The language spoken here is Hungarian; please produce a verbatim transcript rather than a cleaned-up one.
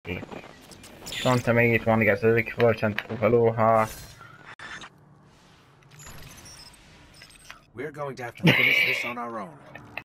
itt. Sonte még itt van, igaz, ezek volcsant aloha. We're going to have to finish this on our own.